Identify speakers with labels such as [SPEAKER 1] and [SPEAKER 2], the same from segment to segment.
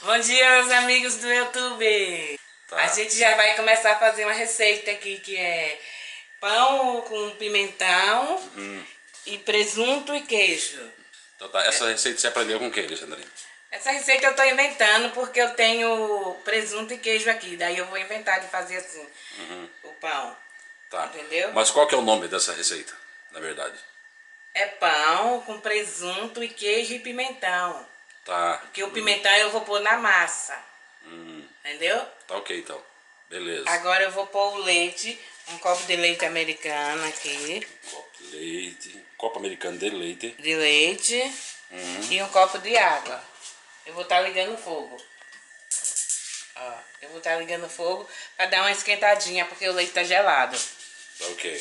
[SPEAKER 1] Bom dia, meus amigos do YouTube.
[SPEAKER 2] Tá.
[SPEAKER 1] A gente já vai começar a fazer uma receita aqui que é pão com pimentão e presunto e queijo.
[SPEAKER 2] Então tá, essa receita você aprendeu com o que, Alexandrinho?
[SPEAKER 1] Essa receita eu tô inventando porque eu tenho presunto e queijo aqui. Daí eu vou inventar de fazer assim, o pão.
[SPEAKER 2] Tá.
[SPEAKER 1] Entendeu?
[SPEAKER 2] Mas qual que é o nome dessa receita, na verdade?
[SPEAKER 1] É pão com presunto e queijo e pimentão.
[SPEAKER 2] Tá.
[SPEAKER 1] Porque o pimentão eu vou pôr na massa. Entendeu?
[SPEAKER 2] Tá ok, então. Beleza.
[SPEAKER 1] Agora eu vou pôr o leite, um copo de leite americano aqui.
[SPEAKER 2] Copo de leite. Copo americano de leite.
[SPEAKER 1] De leite e um copo de água. Eu vou estar ligando o fogo. Ó, eu vou estar ligando o fogo para dar uma esquentadinha, porque o leite tá gelado.
[SPEAKER 2] Tá ok.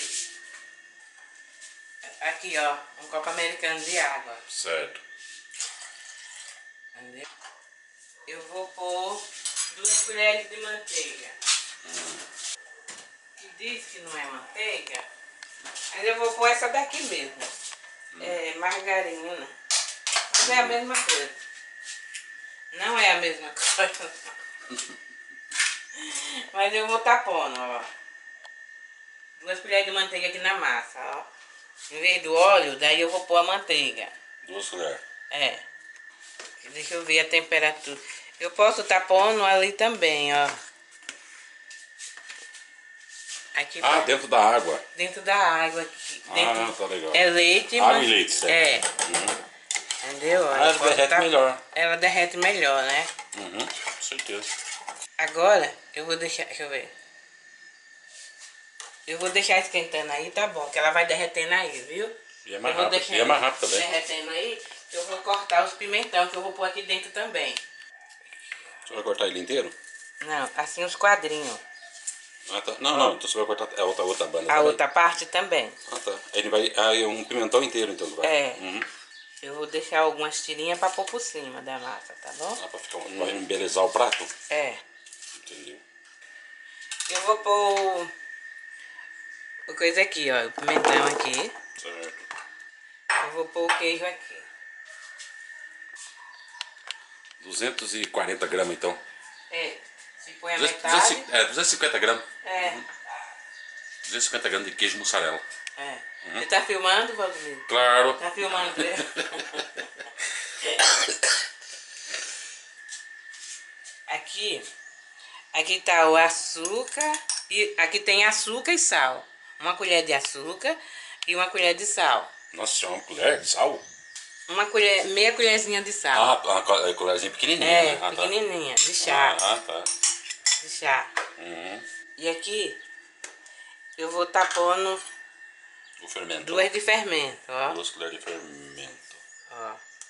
[SPEAKER 1] Aqui, ó, um copo americano de água.
[SPEAKER 2] Certo.
[SPEAKER 1] Entendeu? Eu vou pôr 2 colheres de manteiga. Que diz que não é manteiga, mas eu vou pôr essa daqui mesmo. É margarina. Mas é a mesma coisa. Não é a mesma coisa. Mas eu vou estar pondo, ó. 2 colheres de manteiga aqui na massa, ó. Em vez do óleo, daí eu vou pôr a manteiga.
[SPEAKER 2] 2 colheres.
[SPEAKER 1] É. Deixa eu ver a temperatura. Eu posso estar pondo ali também, ó. Aqui
[SPEAKER 2] Dentro da água.
[SPEAKER 1] dentro da água aqui. Dentro
[SPEAKER 2] Tá legal.
[SPEAKER 1] é leite,
[SPEAKER 2] Água
[SPEAKER 1] mas...
[SPEAKER 2] e leite, certo.
[SPEAKER 1] É. Entendeu?
[SPEAKER 2] Ela derrete melhor.
[SPEAKER 1] Ela derrete melhor, né?
[SPEAKER 2] Com certeza.
[SPEAKER 1] Agora, eu vou deixar... Deixa eu ver. Eu vou deixar esquentando aí, tá bom? Que ela vai derretendo aí, viu?
[SPEAKER 2] E é mais
[SPEAKER 1] Eu vou
[SPEAKER 2] rápido.
[SPEAKER 1] deixar
[SPEAKER 2] E é mais rápido também.
[SPEAKER 1] derretendo aí, que eu vou cortar os pimentão, que eu vou pôr aqui dentro também.
[SPEAKER 2] Você vai cortar ele inteiro?
[SPEAKER 1] Não, assim os quadrinhos.
[SPEAKER 2] Tá. Não. Então você vai cortar a outra banda
[SPEAKER 1] A
[SPEAKER 2] também?
[SPEAKER 1] outra parte também.
[SPEAKER 2] Tá. Ele vai... é um pimentão inteiro, então, que vai.
[SPEAKER 1] É. Eu vou deixar algumas tirinhas pra pôr por cima da massa, tá bom?
[SPEAKER 2] Pra ficar... Pra embelezar o prato?
[SPEAKER 1] É.
[SPEAKER 2] Entendi.
[SPEAKER 1] Eu vou pôr... o coisa aqui, ó. O pimentão aqui.
[SPEAKER 2] Certo.
[SPEAKER 1] Eu vou pôr o queijo aqui.
[SPEAKER 2] 240 gramas, então.
[SPEAKER 1] É. Se põe a metade...
[SPEAKER 2] 250 gramas.
[SPEAKER 1] É.
[SPEAKER 2] 250 gramas de queijo mussarela.
[SPEAKER 1] É. Você tá filmando, Valdemir?
[SPEAKER 2] Claro.
[SPEAKER 1] Tá filmando mesmo? Aqui tá o açúcar. E aqui tem açúcar e sal. Uma colher de açúcar e uma colher de sal.
[SPEAKER 2] Nossa, é uma colher de sal?
[SPEAKER 1] Uma colher, meia colherzinha de sal.
[SPEAKER 2] Uma colherzinha pequenininha.
[SPEAKER 1] É,
[SPEAKER 2] Tá.
[SPEAKER 1] pequenininha, de chá.
[SPEAKER 2] Tá.
[SPEAKER 1] De chá. E aqui eu vou estar pondo
[SPEAKER 2] O fermento.
[SPEAKER 1] 2 de fermento, ó.
[SPEAKER 2] 2 colheres de fermento.
[SPEAKER 1] Ó.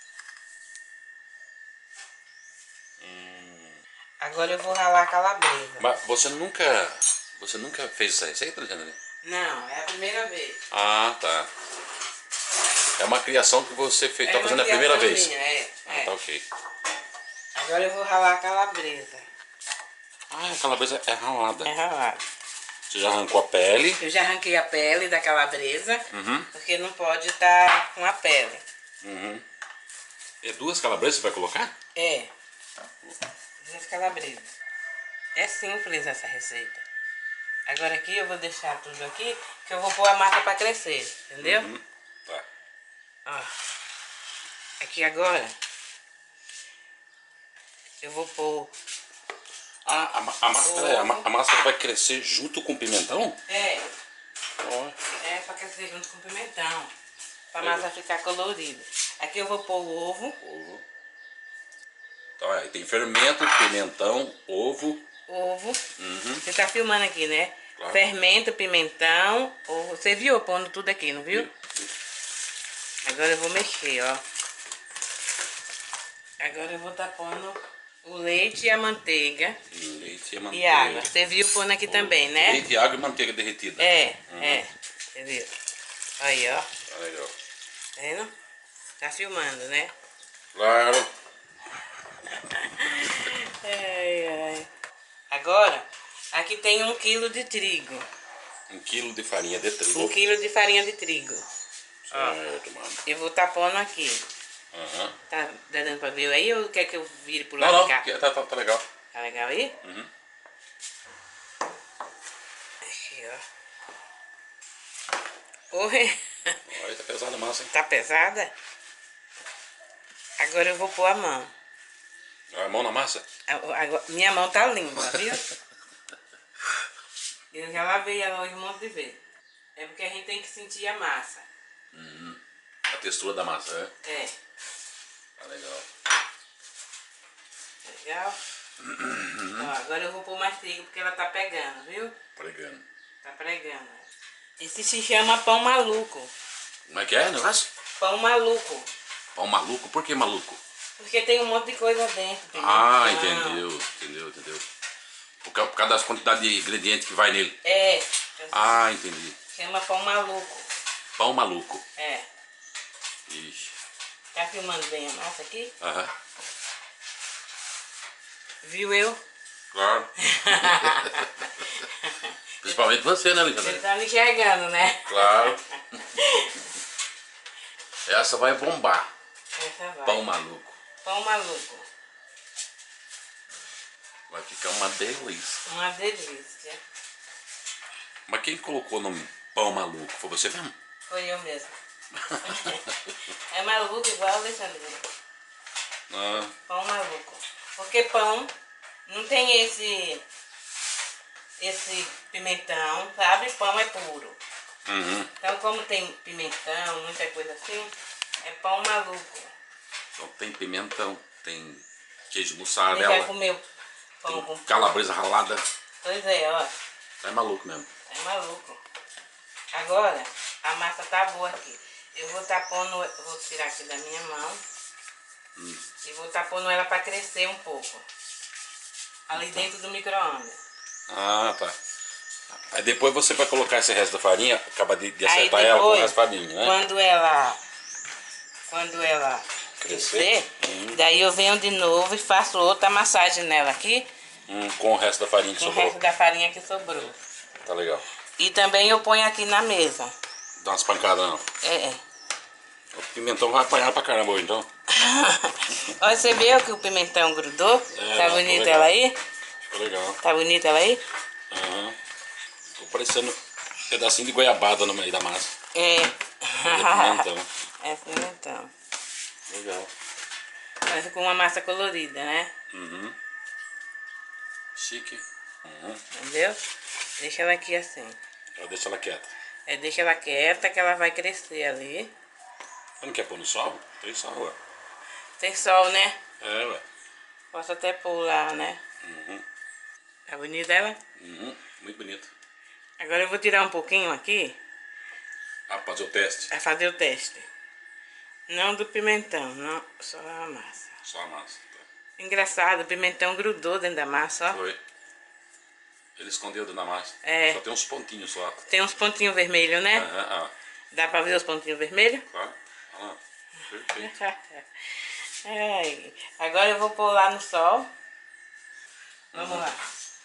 [SPEAKER 1] Agora eu vou ralar a calabresa.
[SPEAKER 2] Mas você nunca fez essa receita, Alexandre?
[SPEAKER 1] Não, é a primeira vez.
[SPEAKER 2] Tá. É uma criação que você tá
[SPEAKER 1] uma
[SPEAKER 2] fazendo a primeira
[SPEAKER 1] criação
[SPEAKER 2] vez?
[SPEAKER 1] minha, é.
[SPEAKER 2] Tá ok.
[SPEAKER 1] Agora eu vou ralar a calabresa.
[SPEAKER 2] A calabresa é ralada.
[SPEAKER 1] É ralada.
[SPEAKER 2] Você já arrancou a pele?
[SPEAKER 1] Eu já arranquei a pele da calabresa, porque não pode estar com a pele.
[SPEAKER 2] É 2 calabresas você vai colocar?
[SPEAKER 1] É. 2 calabresas. É simples essa receita. Agora aqui eu vou deixar tudo aqui, que eu vou pôr a massa para crescer, entendeu?
[SPEAKER 2] Tá.
[SPEAKER 1] Ó. Aqui agora eu vou pôr...
[SPEAKER 2] A massa vai crescer junto com o pimentão?
[SPEAKER 1] É.
[SPEAKER 2] Ó.
[SPEAKER 1] É para crescer junto com o pimentão. Para a massa ficar colorida. Aqui eu vou pôr o ovo.
[SPEAKER 2] Então aí tem fermento, pimentão, ovo.
[SPEAKER 1] Ovo. Você tá filmando aqui, né?
[SPEAKER 2] Claro.
[SPEAKER 1] Fermento, pimentão, ovo. Você viu eu pondo tudo aqui, não viu? Agora eu vou mexer, ó. Agora eu vou estar pondo o leite e a manteiga.
[SPEAKER 2] Leite e manteiga.
[SPEAKER 1] E água. Você viu pondo aqui também, né?
[SPEAKER 2] Leite, água e manteiga derretida.
[SPEAKER 1] É. Você viu? Aí, ó.
[SPEAKER 2] Tá legal.
[SPEAKER 1] Tá vendo? Tá filmando, né?
[SPEAKER 2] Claro.
[SPEAKER 1] Ai. Agora, aqui tem 1 quilo de trigo.
[SPEAKER 2] 1 quilo de farinha de trigo.
[SPEAKER 1] 1 quilo de farinha de trigo.
[SPEAKER 2] Certo, mano.
[SPEAKER 1] Eu vou estar pondo aqui.
[SPEAKER 2] Aham.
[SPEAKER 1] Tá dando pra ver aí ou quer que eu vire pro
[SPEAKER 2] Não,
[SPEAKER 1] lado
[SPEAKER 2] não,
[SPEAKER 1] de cá?
[SPEAKER 2] tá legal.
[SPEAKER 1] Tá legal aí?
[SPEAKER 2] Uhum.
[SPEAKER 1] Aqui, ó. Oi.
[SPEAKER 2] Olha, tá pesada a massa, hein?
[SPEAKER 1] Tá pesada? Agora eu vou pôr a mão.
[SPEAKER 2] A mão na massa?
[SPEAKER 1] Minha mão tá limpa, viu? Eu já lavei ela hoje um monte de vezes. É porque a gente tem que sentir a massa.
[SPEAKER 2] A textura da massa, é?
[SPEAKER 1] É.
[SPEAKER 2] Tá legal.
[SPEAKER 1] Legal? Ó, agora eu vou pôr manteiga porque ela tá pegando, viu?
[SPEAKER 2] Pregando.
[SPEAKER 1] Tá pregando. Esse se chama pão maluco.
[SPEAKER 2] Como é que é o negócio?
[SPEAKER 1] Pão maluco.
[SPEAKER 2] Pão maluco? Por que maluco?
[SPEAKER 1] Porque tem um monte de coisa dentro.
[SPEAKER 2] Ah,
[SPEAKER 1] pimentão.
[SPEAKER 2] entendeu. Por causa das quantidades de ingredientes que vai nele.
[SPEAKER 1] É.
[SPEAKER 2] Ah, entendi.
[SPEAKER 1] Chama pão maluco.
[SPEAKER 2] Pão maluco.
[SPEAKER 1] É.
[SPEAKER 2] Ixi.
[SPEAKER 1] Tá filmando bem a massa aqui?
[SPEAKER 2] Aham.
[SPEAKER 1] Viu eu?
[SPEAKER 2] Claro. Principalmente você, né,
[SPEAKER 1] Você
[SPEAKER 2] Alexandre?
[SPEAKER 1] tá me enxergando, né?
[SPEAKER 2] Claro. Essa vai bombar.
[SPEAKER 1] Essa vai.
[SPEAKER 2] Pão maluco.
[SPEAKER 1] Pão maluco.
[SPEAKER 2] Vai ficar uma delícia.
[SPEAKER 1] Uma delícia.
[SPEAKER 2] Mas quem colocou o nome pão maluco? Foi você mesmo?
[SPEAKER 1] Foi eu mesmo. É maluco igual o Alexandre.
[SPEAKER 2] Ah,
[SPEAKER 1] Pão maluco. Porque pão não tem esse pimentão, sabe? Pão é puro.
[SPEAKER 2] uhum.
[SPEAKER 1] Então como tem pimentão, muita coisa assim, é pão maluco.
[SPEAKER 2] Então tem pimentão, tem queijo
[SPEAKER 1] Você já
[SPEAKER 2] mussarela,
[SPEAKER 1] comeu pão com
[SPEAKER 2] tem calabresa ralada.
[SPEAKER 1] Pois é, ó.
[SPEAKER 2] É maluco mesmo.
[SPEAKER 1] É maluco. Agora, a massa tá boa aqui. Eu vou tá pondo, vou tirar aqui da minha mão. E vou tá pondo ela para crescer um pouco. Ali dentro do micro-ondas.
[SPEAKER 2] Ah, tá. Aí depois você vai colocar esse resto da farinha, acaba de
[SPEAKER 1] Aí
[SPEAKER 2] acertar ela com o
[SPEAKER 1] depois,
[SPEAKER 2] resto da farinha, né?
[SPEAKER 1] quando ela crescer,
[SPEAKER 2] Uhum.
[SPEAKER 1] daí eu venho de novo e faço outra massagem nela aqui,
[SPEAKER 2] Com o resto da farinha que
[SPEAKER 1] com o
[SPEAKER 2] sobrou.
[SPEAKER 1] resto da farinha que sobrou.
[SPEAKER 2] Tá legal.
[SPEAKER 1] E também eu ponho aqui na mesa.
[SPEAKER 2] Dá umas pancadas não.
[SPEAKER 1] É.
[SPEAKER 2] O pimentão vai apanhar pra caramba hoje, então.
[SPEAKER 1] Olha, você viu que o pimentão grudou?
[SPEAKER 2] É,
[SPEAKER 1] Tá
[SPEAKER 2] não,
[SPEAKER 1] bonita
[SPEAKER 2] legal.
[SPEAKER 1] ela aí?
[SPEAKER 2] Ficou legal.
[SPEAKER 1] Tá bonita ela aí?
[SPEAKER 2] Aham. Ficou parecendo um pedacinho de goiabada no meio da massa.
[SPEAKER 1] É.
[SPEAKER 2] Pimentão.
[SPEAKER 1] É pimentão.
[SPEAKER 2] Legal.
[SPEAKER 1] Mas com uma massa colorida, né?
[SPEAKER 2] Uhum. Chique. Uhum.
[SPEAKER 1] Entendeu? Deixa ela aqui assim.
[SPEAKER 2] Eu deixo ela quieta.
[SPEAKER 1] É, deixa ela quieta que ela vai crescer ali.
[SPEAKER 2] Você não quer pôr no sol? Tem sol, ué.
[SPEAKER 1] Tem sol, né?
[SPEAKER 2] É, ué.
[SPEAKER 1] Posso até pular, né?
[SPEAKER 2] Uhum.
[SPEAKER 1] Tá bonita ela?
[SPEAKER 2] Uhum. Muito bonito.
[SPEAKER 1] Agora eu vou tirar um pouquinho aqui
[SPEAKER 2] Ah, fazer o teste.
[SPEAKER 1] pra fazer o teste. Não do pimentão, não, só a massa.
[SPEAKER 2] Só a massa. Tá.
[SPEAKER 1] Engraçado, o pimentão grudou dentro da massa, ó.
[SPEAKER 2] Foi. Ele escondeu dentro da massa.
[SPEAKER 1] É.
[SPEAKER 2] Só tem uns pontinhos só.
[SPEAKER 1] Tem uns pontinhos vermelhos, né?
[SPEAKER 2] Aham, ah,
[SPEAKER 1] Dá pra ver os pontinhos vermelhos?
[SPEAKER 2] claro. Olha lá. Perfeito.
[SPEAKER 1] Ai, agora eu vou pôr lá no sol. Vamos lá.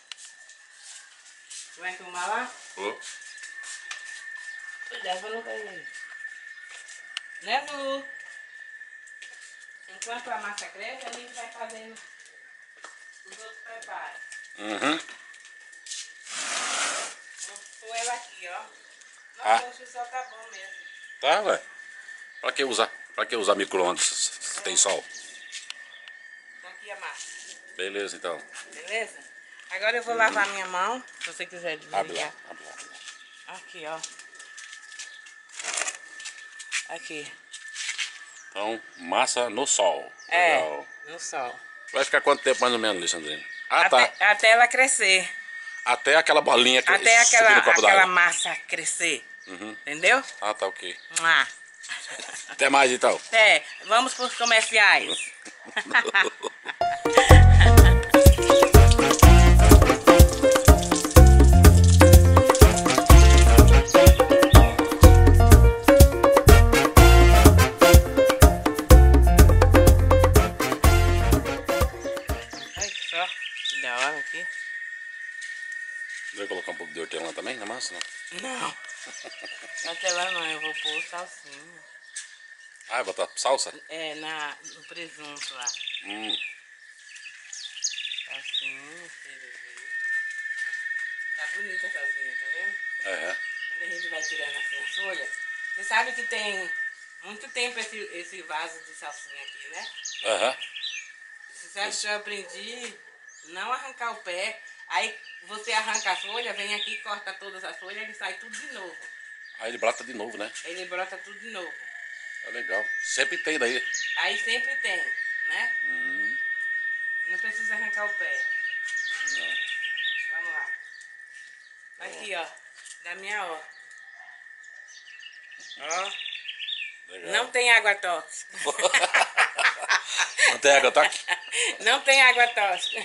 [SPEAKER 1] Vai filmar lá?
[SPEAKER 2] Ô,
[SPEAKER 1] Cuidado pra não cair. Né, Lu? Enquanto a massa cresce, a gente vai fazendo os outros preparos.
[SPEAKER 2] Uhum.
[SPEAKER 1] Vou pôr ela aqui, ó.
[SPEAKER 2] Ah.
[SPEAKER 1] Nossa, o sol tá bom mesmo.
[SPEAKER 2] Tá, ué. Pra que usar? Pra que usar micro-ondas se tem sol?
[SPEAKER 1] Tá aqui a massa.
[SPEAKER 2] Beleza, então.
[SPEAKER 1] Beleza? Agora eu vou lavar minha mão, se você quiser
[SPEAKER 2] Abre lá,
[SPEAKER 1] desligar.
[SPEAKER 2] abre lá. Abre lá.
[SPEAKER 1] Aqui, ó. Aqui.
[SPEAKER 2] Então, massa no sol.
[SPEAKER 1] É,
[SPEAKER 2] Legal.
[SPEAKER 1] no sol.
[SPEAKER 2] Vai ficar quanto tempo mais ou menos, Alexandrina? Ah, tá.
[SPEAKER 1] Até ela crescer.
[SPEAKER 2] Até aquela bolinha que
[SPEAKER 1] Até
[SPEAKER 2] subir no copo
[SPEAKER 1] aquela
[SPEAKER 2] d'água.
[SPEAKER 1] massa crescer.
[SPEAKER 2] Uhum.
[SPEAKER 1] Entendeu?
[SPEAKER 2] Ah, tá ok.
[SPEAKER 1] Ah.
[SPEAKER 2] Até mais, então.
[SPEAKER 1] É, vamos para os comerciais. Olha só, que da hora aqui.
[SPEAKER 2] Vai colocar um pouco de hortelã também na massa, não?
[SPEAKER 1] Não, hortelã não, eu vou pôr salsinha.
[SPEAKER 2] Ah, botar salsa?
[SPEAKER 1] É, no presunto lá. Salsinha, cerejinha. Tá bonita a salsinha, tá vendo?
[SPEAKER 2] É.
[SPEAKER 1] Quando a gente vai tirando assim a folha, você sabe que tem muito tempo esse vaso de salsinha aqui, né?
[SPEAKER 2] Aham.
[SPEAKER 1] Você sabe que eu aprendi não arrancar o pé, aí você arranca a folha, vem aqui, corta todas as folhas, ele sai tudo de novo.
[SPEAKER 2] Aí ele brota de novo, né?
[SPEAKER 1] Ele brota tudo de novo.
[SPEAKER 2] É legal. Sempre tem daí.
[SPEAKER 1] Aí sempre tem, né? Não precisa arrancar o pé.
[SPEAKER 2] Não.
[SPEAKER 1] Vamos lá. Aqui, ó. Da minha ó. Ó.
[SPEAKER 2] Legal.
[SPEAKER 1] Não tem água tóxica.
[SPEAKER 2] Não tem água toque?
[SPEAKER 1] Não tem água tóxica.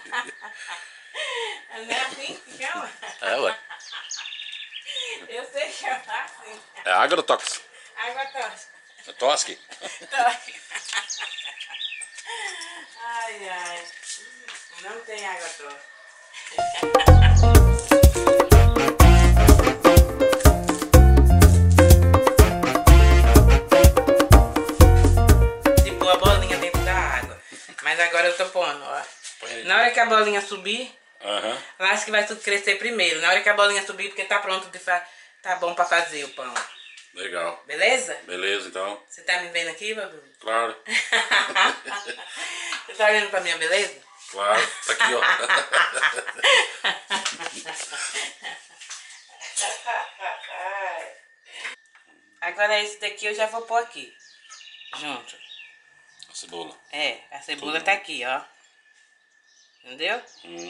[SPEAKER 1] Não é assim que chama?
[SPEAKER 2] É, ué.
[SPEAKER 1] Eu sei chamar assim.
[SPEAKER 2] É agrotóxico.
[SPEAKER 1] Água tóxica.
[SPEAKER 2] É tosque?
[SPEAKER 1] Tóxica. Ai, ai. Não tem água tóxica. De pôr a bolinha dentro da água. Mas agora eu tô pondo, ó. Na hora que a bolinha subir,
[SPEAKER 2] Aham.
[SPEAKER 1] acho que vai tudo crescer primeiro. Na hora que a bolinha subir, porque tá pronto, tá bom pra fazer o pão.
[SPEAKER 2] Legal.
[SPEAKER 1] Beleza?
[SPEAKER 2] Beleza, então.
[SPEAKER 1] Você tá me vendo aqui, Babu?
[SPEAKER 2] Claro.
[SPEAKER 1] Você tá olhando pra minha beleza?
[SPEAKER 2] Claro. Tá aqui, ó.
[SPEAKER 1] Agora esse daqui eu já vou pôr aqui. Junto.
[SPEAKER 2] A cebola.
[SPEAKER 1] É, a cebola
[SPEAKER 2] Tudo
[SPEAKER 1] tá
[SPEAKER 2] junto.
[SPEAKER 1] aqui, ó. Entendeu?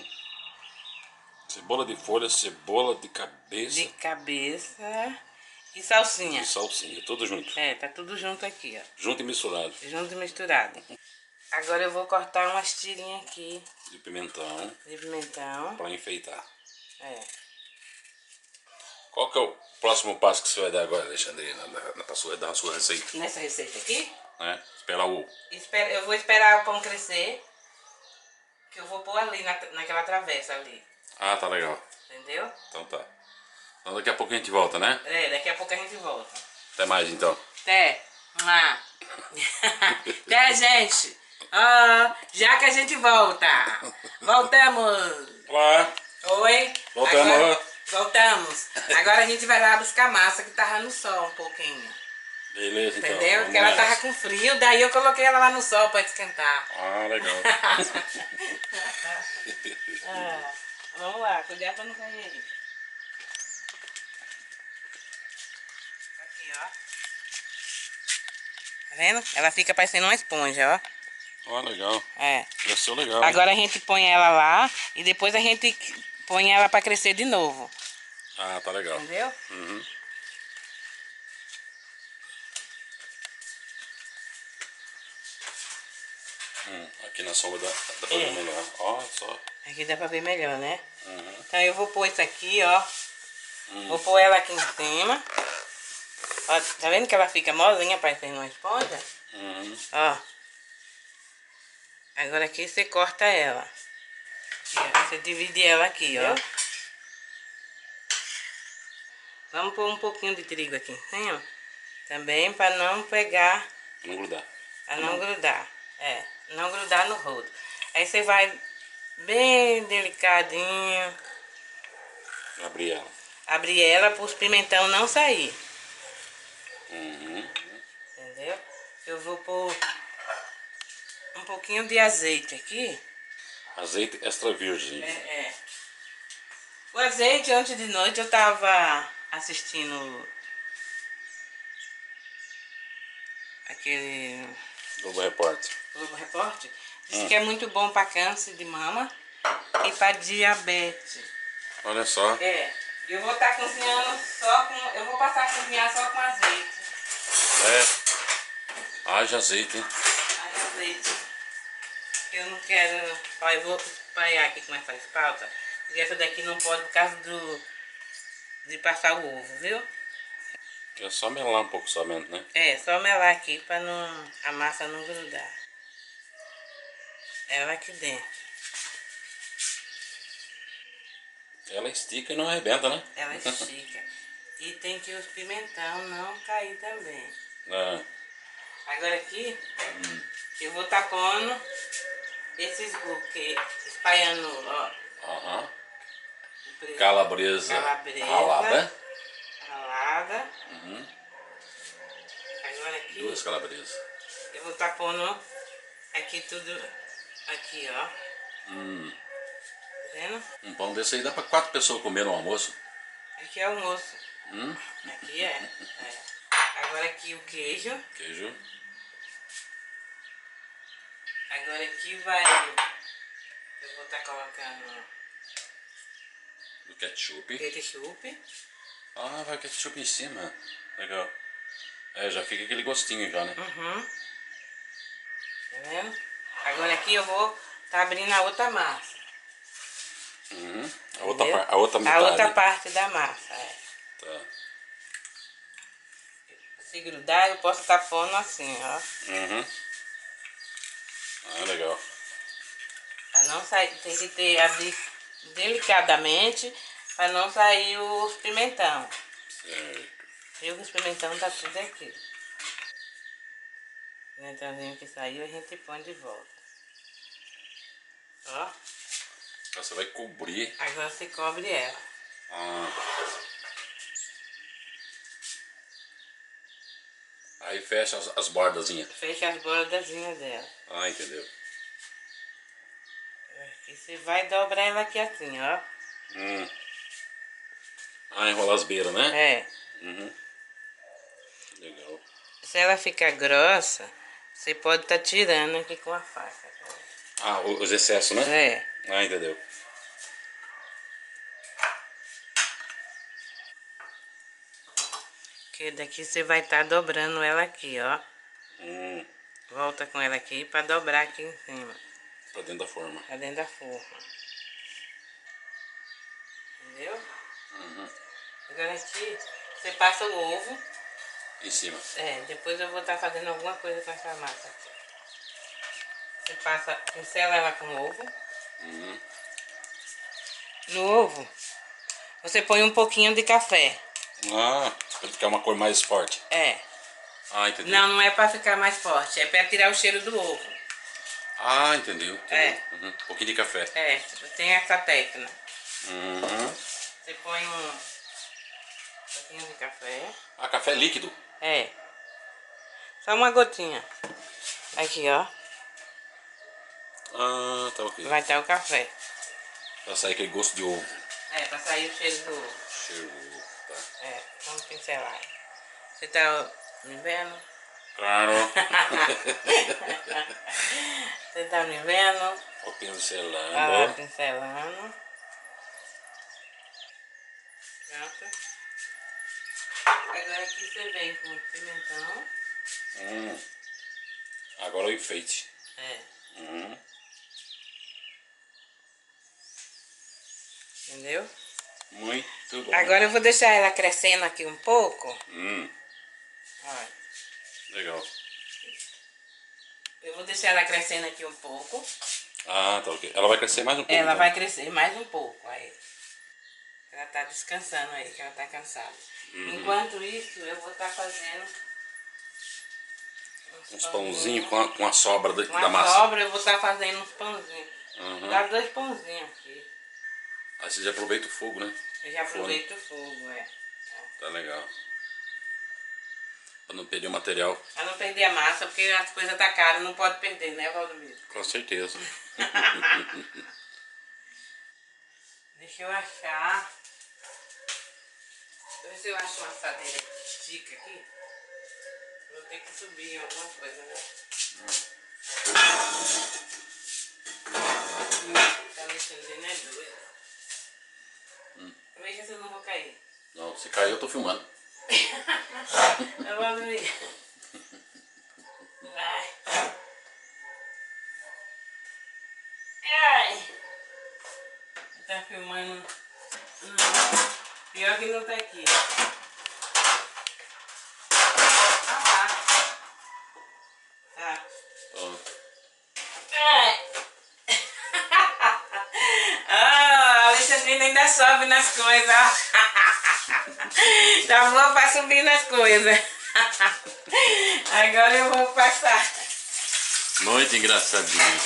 [SPEAKER 2] Cebola de folha, cebola de cabeça
[SPEAKER 1] De cabeça e salsinha.
[SPEAKER 2] e salsinha. Tudo junto.
[SPEAKER 1] É, tá tudo junto aqui, ó.
[SPEAKER 2] Junto e misturado.
[SPEAKER 1] Junto e misturado. Agora eu vou cortar umas tirinhas aqui
[SPEAKER 2] De pimentão.
[SPEAKER 1] de pimentão.
[SPEAKER 2] Pra enfeitar.
[SPEAKER 1] É.
[SPEAKER 2] Qual que é o próximo passo que você vai dar agora, Alexandre? Dar a sua receita.
[SPEAKER 1] Nessa receita aqui,
[SPEAKER 2] Né? Esperar o...
[SPEAKER 1] eu vou esperar o pão crescer. Que eu vou pôr ali naquela travessa ali.
[SPEAKER 2] Ah, tá legal.
[SPEAKER 1] Entendeu?
[SPEAKER 2] Então tá. Então daqui a pouco a gente volta, né?
[SPEAKER 1] É, daqui a pouco a gente volta.
[SPEAKER 2] Até mais, então.
[SPEAKER 1] Até. Lá. Até, gente. Ó, já que a gente volta. Voltamos.
[SPEAKER 2] Olá.
[SPEAKER 1] Oi.
[SPEAKER 2] Voltamos.
[SPEAKER 1] Agora, voltamos. Agora a gente vai lá buscar massa que tava no sol um pouquinho.
[SPEAKER 2] Beleza, então.
[SPEAKER 1] Entendeu?
[SPEAKER 2] Vamos
[SPEAKER 1] Porque ela tava
[SPEAKER 2] nessa.
[SPEAKER 1] com frio, daí eu coloquei ela lá no sol pra esquentar.
[SPEAKER 2] Ah, legal.
[SPEAKER 1] Ah, vamos lá, cuidado pra não cair aí. Aqui, ó. Tá vendo? Ela fica parecendo uma esponja, ó.
[SPEAKER 2] Ó, legal.
[SPEAKER 1] É.
[SPEAKER 2] Cresceu legal.
[SPEAKER 1] Agora a gente põe ela lá e depois a gente põe ela pra crescer de novo.
[SPEAKER 2] Ah, tá legal.
[SPEAKER 1] Entendeu?
[SPEAKER 2] Uhum. Aqui na sombra dá pra ver melhor. Ó, só.
[SPEAKER 1] Aqui dá pra ver melhor, né?
[SPEAKER 2] Uhum.
[SPEAKER 1] Então eu vou pôr isso aqui, ó. Vou pôr ela aqui em cima. Ó, tá vendo que ela fica molinha, parecendo uma esponja?
[SPEAKER 2] Uhum.
[SPEAKER 1] Ó. Agora aqui você corta ela. Aqui, ó. Você divide ela aqui, ó. Vamos pôr um pouquinho de trigo aqui em cima. Também para não pegar,
[SPEAKER 2] Não grudar.
[SPEAKER 1] para não grudar. É, não grudar no rodo. Aí você vai bem delicadinho.
[SPEAKER 2] Abrir ela.
[SPEAKER 1] Abrir ela para os pimentão não sair.
[SPEAKER 2] Uhum.
[SPEAKER 1] Entendeu? Eu vou pôr um pouquinho de azeite aqui.
[SPEAKER 2] Azeite extra virgem.
[SPEAKER 1] É. O azeite, ontem de noite eu tava assistindo aquele
[SPEAKER 2] Globo Repórter.
[SPEAKER 1] Globo Repórter. Diz que é muito bom para câncer de mama e para diabetes.
[SPEAKER 2] Olha só.
[SPEAKER 1] É. Eu vou estar cozinhando só com... Eu vou passar a cozinhar só com azeite.
[SPEAKER 2] É. Haja azeite, hein?
[SPEAKER 1] Aí azeite. Eu não quero... Ó, eu vou espalhar aqui com essa espalda. Porque essa daqui não pode por causa de passar o ovo, viu?
[SPEAKER 2] É só melar um pouco somente, né?
[SPEAKER 1] É, só melar aqui para não, a massa não grudar. Ela aqui dentro.
[SPEAKER 2] Ela estica e não arrebenta, né?
[SPEAKER 1] Ela estica. E tem que os pimentão não cair também.
[SPEAKER 2] É.
[SPEAKER 1] Agora aqui, eu vou tá pondo esses buquês, espalhando, ó.
[SPEAKER 2] Aham.
[SPEAKER 1] Calabresa
[SPEAKER 2] Calabresa ralada.
[SPEAKER 1] Ralada.
[SPEAKER 2] Uhum.
[SPEAKER 1] Agora aqui,
[SPEAKER 2] 2 calabresas.
[SPEAKER 1] eu vou tá pondo aqui tudo, aqui, ó. Tá vendo?
[SPEAKER 2] Um pão desse aí dá pra 4 pessoas comer no almoço.
[SPEAKER 1] Aqui é o almoço. Aqui é. Agora aqui o queijo.
[SPEAKER 2] Queijo.
[SPEAKER 1] Agora aqui vai... Eu vou estar colocando
[SPEAKER 2] Do ketchup.
[SPEAKER 1] ketchup.
[SPEAKER 2] Ah, vai ketchup em cima. Legal. É, já fica aquele gostinho já, né?
[SPEAKER 1] Tá vendo? Agora aqui eu vou tá abrindo a outra massa.
[SPEAKER 2] A outra metade.
[SPEAKER 1] A outra parte da massa,
[SPEAKER 2] Tá.
[SPEAKER 1] Se grudar, eu posso estar pondo assim, ó.
[SPEAKER 2] Ah, legal.
[SPEAKER 1] Pra não sair, tem que abrir delicadamente pra não sair os pimentão.
[SPEAKER 2] Certo.
[SPEAKER 1] Viu que os pimentão tá tudo aqui. O pimentãozinho que saiu a gente põe de volta. Ó.
[SPEAKER 2] Então você vai cobrir.
[SPEAKER 1] Agora você cobre ela.
[SPEAKER 2] Aí fecha as bordazinhas.
[SPEAKER 1] Fecha as bordazinhas dela.
[SPEAKER 2] Ah, entendeu.
[SPEAKER 1] Aqui você vai dobrar ela aqui assim, ó.
[SPEAKER 2] Ah, enrolar as beiras, né?
[SPEAKER 1] É.
[SPEAKER 2] Legal.
[SPEAKER 1] Se ela ficar grossa, você pode estar tirando aqui com a faca.
[SPEAKER 2] Ah, os excessos, né?
[SPEAKER 1] É.
[SPEAKER 2] Ah, entendeu.
[SPEAKER 1] Porque daqui você vai estar dobrando ela aqui, ó. Volta com ela aqui pra dobrar aqui em cima.
[SPEAKER 2] Pra dentro da forma.
[SPEAKER 1] Pra dentro da forma. Entendeu? Agora aqui, você passa o ovo.
[SPEAKER 2] Em cima.
[SPEAKER 1] É, depois eu vou estar fazendo alguma coisa com essa massa aqui. Você passa, pincela ela com ovo. No ovo, você põe um pouquinho de café.
[SPEAKER 2] Ah, pra ficar uma cor mais forte.
[SPEAKER 1] É.
[SPEAKER 2] Ah, entendi.
[SPEAKER 1] Não, não é pra ficar mais forte, é pra tirar o cheiro do ovo.
[SPEAKER 2] Ah, entendeu.
[SPEAKER 1] É.
[SPEAKER 2] Um pouquinho de café.
[SPEAKER 1] É, tem essa técnica. Você põe um pouquinho de café.
[SPEAKER 2] Ah, café líquido?
[SPEAKER 1] É. Só uma gotinha. Aqui, ó.
[SPEAKER 2] Ah, tá ok.
[SPEAKER 1] Vai estar o café.
[SPEAKER 2] Pra sair aquele gosto de ovo.
[SPEAKER 1] É, pra sair o cheiro do ovo.
[SPEAKER 2] Cheiro do ovo, tá.
[SPEAKER 1] É, vamos pincelar. Você tá me vendo?
[SPEAKER 2] Claro.
[SPEAKER 1] Você tá me vendo?
[SPEAKER 2] Vou pincelando.
[SPEAKER 1] Vai lá pincelando. Pronto. Agora aqui você vem com o pimentão.
[SPEAKER 2] Agora o enfeite.
[SPEAKER 1] É. Entendeu?
[SPEAKER 2] Muito bom.
[SPEAKER 1] Agora eu vou deixar ela crescendo aqui um pouco. Olha.
[SPEAKER 2] Legal.
[SPEAKER 1] Eu vou deixar ela crescendo aqui um pouco.
[SPEAKER 2] Ah, tá ok. Ela vai crescer mais um pouco.
[SPEAKER 1] Ela
[SPEAKER 2] então.
[SPEAKER 1] vai crescer mais um pouco aí. Ela tá descansando aí, que ela tá cansada. Enquanto isso, eu vou estar fazendo
[SPEAKER 2] uns pãozinhos com a sobra
[SPEAKER 1] com
[SPEAKER 2] da
[SPEAKER 1] a
[SPEAKER 2] massa.
[SPEAKER 1] sobra, eu vou estar fazendo uns pãozinhos. Dá 2 pãozinhos aqui.
[SPEAKER 2] Aí você já aproveita o fogo, né?
[SPEAKER 1] Eu já aproveito o fogo, é.
[SPEAKER 2] Tá legal. Pra não perder o material.
[SPEAKER 1] Pra não perder a massa, porque as coisas tá caras, não pode perder, né, Valdomiro?
[SPEAKER 2] Com certeza.
[SPEAKER 1] Deixa eu achar. Deixa eu ver se eu acho uma assadeira que estica aqui. Vou ter que subir em alguma coisa, né? Tá me acendendo é doido. Veja se eu não vou cair.
[SPEAKER 2] Não, se cair eu tô filmando.
[SPEAKER 1] Eu vou abrir. Vai. Ai. Tá filmando. Pior que não tá aqui. Ah, tá. Ai. Ah, a Alexandrina ainda sobe nas coisas. Tá bom pra subir nas coisas. Agora eu vou passar.
[SPEAKER 2] Muito engraçadinho.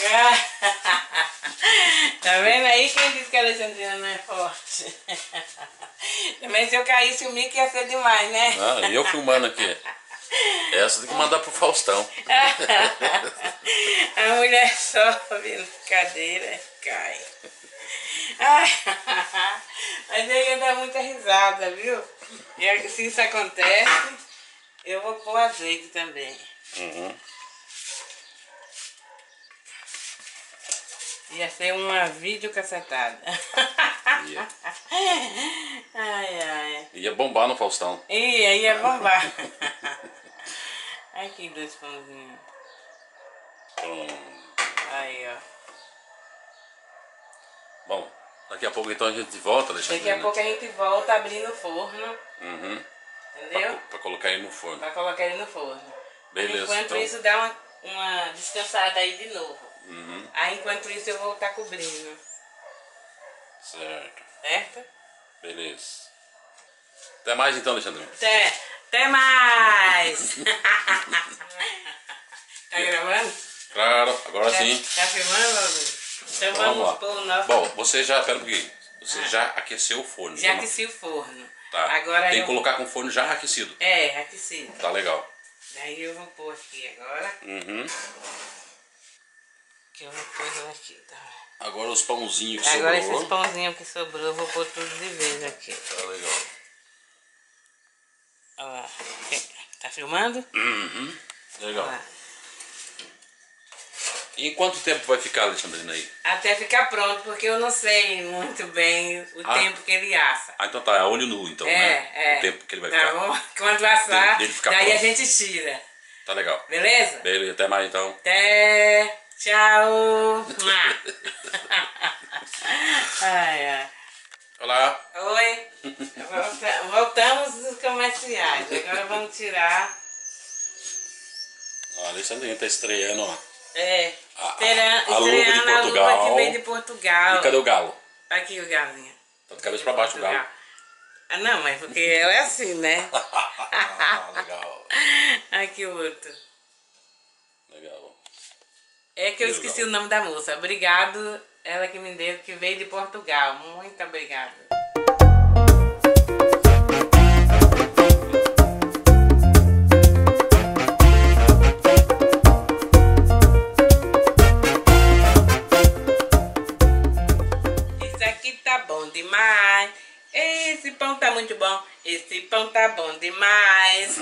[SPEAKER 1] Tá vendo aí quem disse que a Alexandrina não é forte? Também se eu caísse o mico ia ser demais, né?
[SPEAKER 2] Ah, e eu filmando aqui. Essa tem que mandar pro Faustão.
[SPEAKER 1] A mulher sobe na cadeira e cai. Mas aí ia dar muita risada, viu? E se isso acontece, eu vou pôr azeite também.
[SPEAKER 2] Uhum.
[SPEAKER 1] Ia ser uma videocassetada.
[SPEAKER 2] Ia.
[SPEAKER 1] Ai.
[SPEAKER 2] Ia bombar no Faustão.
[SPEAKER 1] Ia bombar. Aqui, 2 pãozinhos. Aí, ó.
[SPEAKER 2] Bom, daqui a pouco então a gente volta, Alexandre.
[SPEAKER 1] Daqui a pouco a gente volta abrindo o forno.
[SPEAKER 2] Uhum.
[SPEAKER 1] Entendeu?
[SPEAKER 2] Pra colocar ele no forno.
[SPEAKER 1] Pra colocar ele no forno.
[SPEAKER 2] Beleza.
[SPEAKER 1] Enquanto
[SPEAKER 2] então.
[SPEAKER 1] isso, dá uma descansada aí de novo.
[SPEAKER 2] Uhum.
[SPEAKER 1] Aí, enquanto isso, eu vou estar cobrindo.
[SPEAKER 2] Certo.
[SPEAKER 1] Certo?
[SPEAKER 2] Beleza. Até mais então, Alexandre.
[SPEAKER 1] Até mais! Tá gravando?
[SPEAKER 2] Claro, agora sim.
[SPEAKER 1] Tá filmando, Valdir? Então
[SPEAKER 2] Vamos lá.
[SPEAKER 1] pôr o nosso...
[SPEAKER 2] Bom, você já, pera um pouquinho. Você já aqueceu o forno.
[SPEAKER 1] Já aqueci o forno.
[SPEAKER 2] Tá.
[SPEAKER 1] Agora
[SPEAKER 2] Tem
[SPEAKER 1] eu...
[SPEAKER 2] que colocar com o forno já aquecido.
[SPEAKER 1] É, aquecido.
[SPEAKER 2] Tá legal.
[SPEAKER 1] Daí eu vou pôr aqui agora.
[SPEAKER 2] Uhum.
[SPEAKER 1] Que eu vou pôr aqui, tá?
[SPEAKER 2] Agora os pãozinhos que
[SPEAKER 1] Agora
[SPEAKER 2] sobrou.
[SPEAKER 1] esses pãozinhos que sobrou, eu vou pôr tudo de vez aqui.
[SPEAKER 2] Tá legal.
[SPEAKER 1] Olha lá. Tá filmando?
[SPEAKER 2] Uhum. Legal.
[SPEAKER 1] Olha lá.
[SPEAKER 2] E em quanto tempo vai ficar, Alexandrina, aí?
[SPEAKER 1] Até ficar pronto, porque eu não sei muito bem o tempo que ele assa.
[SPEAKER 2] Ah, então tá, é olho nu, então, né? O tempo que ele vai
[SPEAKER 1] tá
[SPEAKER 2] ficar.
[SPEAKER 1] Bom? Quando assar,
[SPEAKER 2] Dele ficar
[SPEAKER 1] daí
[SPEAKER 2] pronto.
[SPEAKER 1] a gente tira.
[SPEAKER 2] Tá legal.
[SPEAKER 1] Beleza?
[SPEAKER 2] Beleza, até mais então.
[SPEAKER 1] Até. Tchau. Ai.
[SPEAKER 2] Olá.
[SPEAKER 1] Oi. Voltamos dos comerciais. Agora vamos tirar.
[SPEAKER 2] A Alexandrina tá estreando, ó.
[SPEAKER 1] Estreando
[SPEAKER 2] a luva de
[SPEAKER 1] a luva
[SPEAKER 2] Portugal.
[SPEAKER 1] que vem de Portugal.
[SPEAKER 2] E cadê o galo?
[SPEAKER 1] Aqui o galinha.
[SPEAKER 2] Tá de cabeça pra baixo o galo.
[SPEAKER 1] Ah, não, mas porque ela é assim, né?
[SPEAKER 2] Legal.
[SPEAKER 1] Aqui o outro.
[SPEAKER 2] Legal.
[SPEAKER 1] É que eu esqueci o nome da moça. Obrigado, ela que me deu, que veio de Portugal. Muito obrigada. Isso aqui tá bom demais. Esse pão tá muito bom. Esse pão tá bom demais.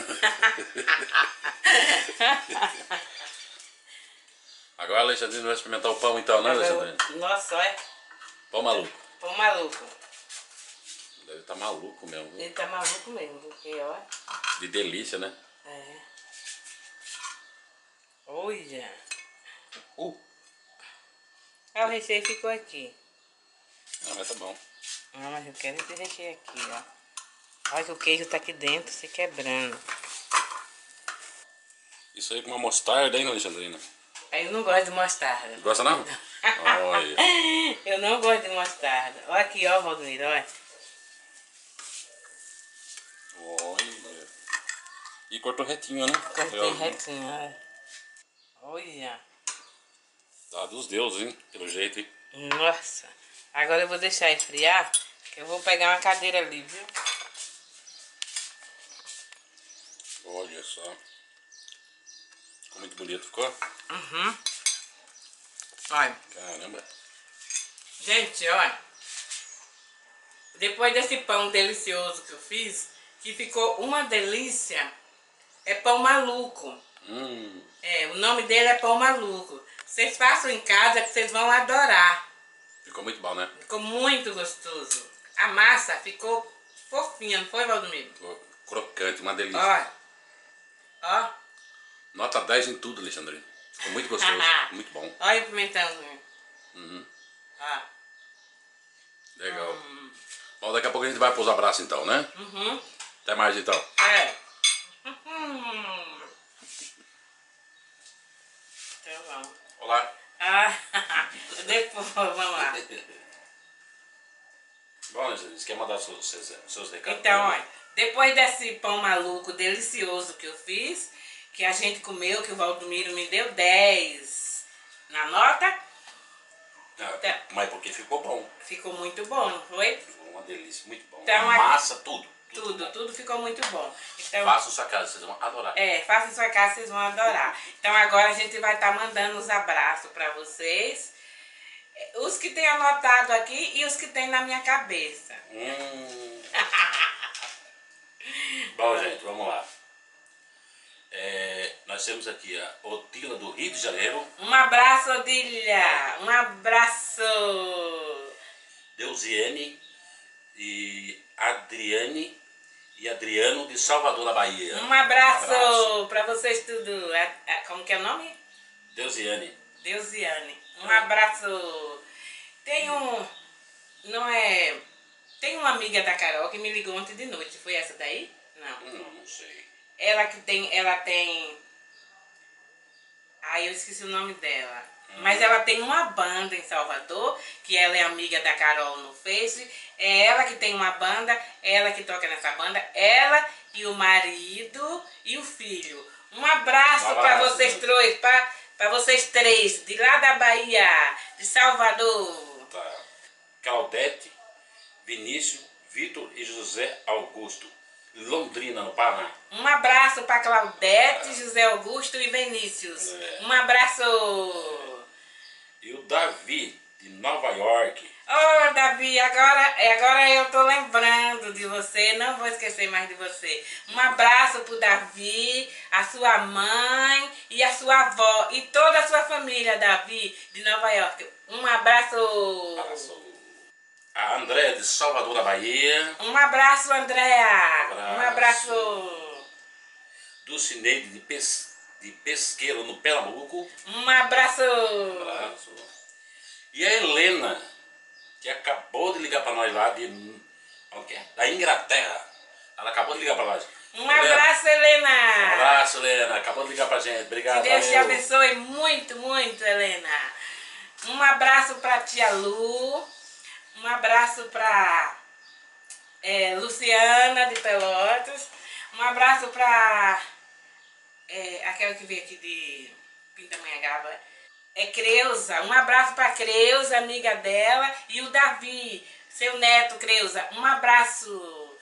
[SPEAKER 2] Agora a Alexandrina vai experimentar o pão então, né, Alexandrina?
[SPEAKER 1] Nossa, olha.
[SPEAKER 2] Pão maluco.
[SPEAKER 1] Pão maluco.
[SPEAKER 2] Deve estar maluco mesmo. Viu?
[SPEAKER 1] Ele tá maluco mesmo, porque olha.
[SPEAKER 2] De delícia, né?
[SPEAKER 1] É. Olha. Ah, o recheio ficou aqui.
[SPEAKER 2] Não, mas tá bom.
[SPEAKER 1] Ah, mas eu quero esse recheio aqui, ó. Olha que o queijo tá aqui dentro, se quebrando.
[SPEAKER 2] Isso aí com uma mostarda, hein, Alexandrina?
[SPEAKER 1] Aí eu não gosto de mostarda.
[SPEAKER 2] Gosta não? Olha.
[SPEAKER 1] Eu não gosto de mostarda. Olha aqui, ó, Valdemir, olha.
[SPEAKER 2] Olha. E cortou retinho, né?
[SPEAKER 1] Cortei retinho, olha. Olha.
[SPEAKER 2] Tá dos deuses, hein? Pelo jeito, hein?
[SPEAKER 1] Nossa. Agora eu vou deixar esfriar, que eu vou pegar uma cadeira ali, viu?
[SPEAKER 2] Olha só. Ficou muito bonito, ficou?
[SPEAKER 1] Uhum. Olha.
[SPEAKER 2] Caramba.
[SPEAKER 1] Gente, olha. Depois desse pão delicioso que eu fiz, que ficou uma delícia, é pão maluco. É, o nome dele é pão maluco. Vocês façam em casa que vocês vão adorar.
[SPEAKER 2] Ficou muito bom, né?
[SPEAKER 1] Ficou muito gostoso. A massa ficou fofinha, não foi, Valdemir?
[SPEAKER 2] Ficou crocante, uma delícia.
[SPEAKER 1] Olha. Ó.
[SPEAKER 2] Nota 10 em tudo, Alexandrina. Ficou muito gostoso, muito bom.
[SPEAKER 1] Olha o pimentãozinho. Ó.
[SPEAKER 2] Legal. Bom, daqui a pouco a gente vai pôr os abraços então, né? Até mais então.
[SPEAKER 1] É. Então vamos.
[SPEAKER 2] Olá.
[SPEAKER 1] Depois, vamos lá.
[SPEAKER 2] Bom, você quer mandar seus recados?
[SPEAKER 1] Então, olha. Depois desse pão maluco delicioso que eu fiz, que a gente comeu, que o Valdomiro me deu 10 na nota.
[SPEAKER 2] Mas porque ficou bom.
[SPEAKER 1] Ficou muito bom, não foi?
[SPEAKER 2] Ficou uma delícia, muito bom.
[SPEAKER 1] Então,
[SPEAKER 2] a massa, tudo.
[SPEAKER 1] Tudo ficou muito bom. Então,
[SPEAKER 2] faça em sua casa, vocês vão adorar.
[SPEAKER 1] faça em sua casa, vocês vão adorar. Então agora a gente vai estar mandando os abraços para vocês. Os que tem anotado aqui e os que tem na minha cabeça.
[SPEAKER 2] Bom, gente, vamos lá. Nós temos aqui a Odila do Rio de Janeiro.
[SPEAKER 1] Um abraço, Odília. Um abraço.
[SPEAKER 2] Deusiane e Adriane e Adriano de Salvador, da Bahia.
[SPEAKER 1] Um abraço para vocês tudo. Como que é o nome?
[SPEAKER 2] Deusiane.
[SPEAKER 1] Deusiane. Um abraço. Tem uma amiga da Carol que me ligou ontem de noite. Foi essa daí?
[SPEAKER 2] Não sei.
[SPEAKER 1] Ela tem... eu esqueci o nome dela. Mas ela tem uma banda em Salvador, que ela é amiga da Carol no Face. É ela que tem uma banda, ela que toca nessa banda, ela e o marido e o filho. Um abraço para vocês três, para vocês três, de lá da Bahia, de Salvador.
[SPEAKER 2] Tá. Claudete, Vinícius, Vitor e José Augusto, Londrina, no Paraná.
[SPEAKER 1] Um abraço para Claudete, José Augusto e Vinícius. Um abraço.
[SPEAKER 2] E o Davi, de Nova York.
[SPEAKER 1] Oh, Davi, agora eu tô lembrando de você, não vou esquecer mais de você. Um abraço pro Davi, a sua mãe e a sua avó e toda a sua família, Davi, de Nova York. Um abraço.
[SPEAKER 2] A Andréa, de Salvador, da Bahia.
[SPEAKER 1] Um abraço, Andréa. Um abraço.
[SPEAKER 2] Dulcineide, de Pesqueiro, no Pernambuco.
[SPEAKER 1] Um abraço.
[SPEAKER 2] E a Helena, que acabou de ligar para nós lá da Inglaterra. Ela acabou de ligar para nós.
[SPEAKER 1] Um abraço, Helena.
[SPEAKER 2] Um abraço, Helena. Acabou de ligar pra gente. Obrigado.
[SPEAKER 1] Que Deus te abençoe muito, muito, Helena. Um abraço para tia Lu. Um abraço para Luciana de Pelotas. Um abraço para aquela que veio aqui de Pindamonhangaba. Creuza. Um abraço para Creuza, amiga dela. E o Davi, seu neto, Creuza. Um abraço.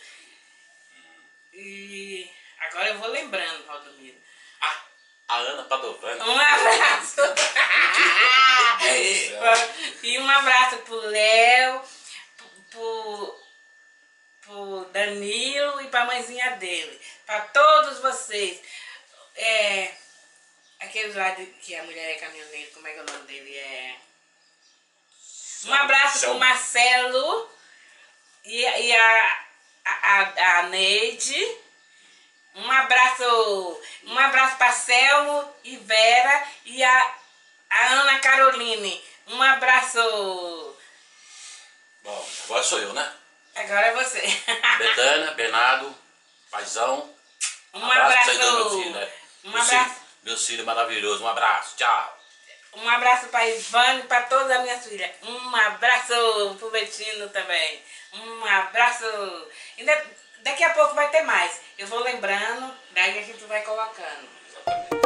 [SPEAKER 1] E agora eu vou lembrando, Valdomiro.
[SPEAKER 2] A Ana Padovani.
[SPEAKER 1] Um abraço. E um abraço pro Léo, pro Danilo e pra mãezinha dele. Pra todos vocês. Aquele lá que a mulher é caminhoneiro, como é que é o nome dele? Um abraço pro Marcelo e a Neide. Um abraço para Selmo e Vera e a Ana Caroline. Um abraço.
[SPEAKER 2] Bom, agora sou eu, né?
[SPEAKER 1] Agora é você.
[SPEAKER 2] Betânia, Bernardo, Paizão.
[SPEAKER 1] Um abraço.
[SPEAKER 2] Meu filho, né? Meu filho maravilhoso. Um abraço. Tchau.
[SPEAKER 1] Um abraço para Ivane e para todas as minhas filhas. Um abraço pro Betino também. Um abraço. Daqui a pouco vai ter mais. Eu vou lembrando, daí a gente vai colocando.
[SPEAKER 2] Exatamente.